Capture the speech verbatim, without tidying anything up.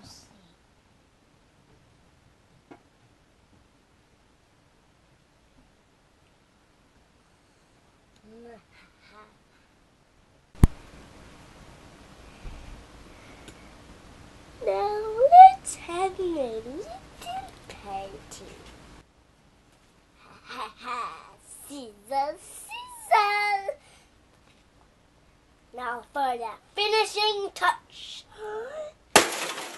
see. Now let's have a little painting. Ha ha ha! Scissors, scissors! Now for the finishing touch.